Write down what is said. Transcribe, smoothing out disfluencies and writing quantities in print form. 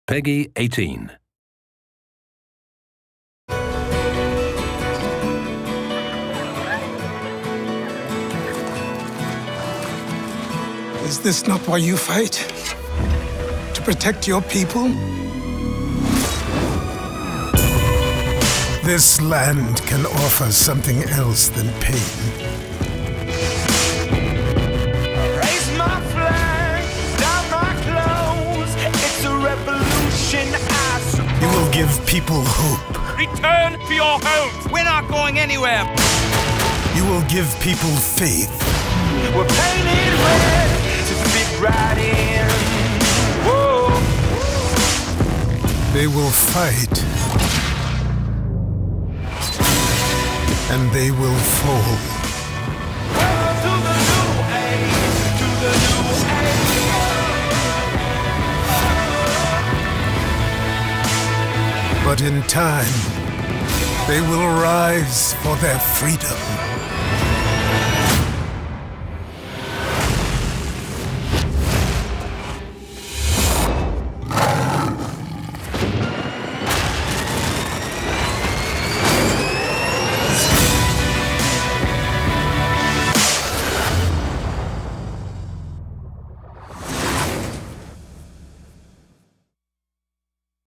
Peggy 18. Is this not why you fight? To protect your people? This land can offer something else than pain. Raise my flag, down my clothes. It's a revolution, I suppose. You will give people hope. Return to your homes. We're not going anywhere. You will give people faith. We're painted red to fit right in. Whoa. They will fight. And they will fall. Welcome to the new age, to the new age. But in time, they will rise for their freedom.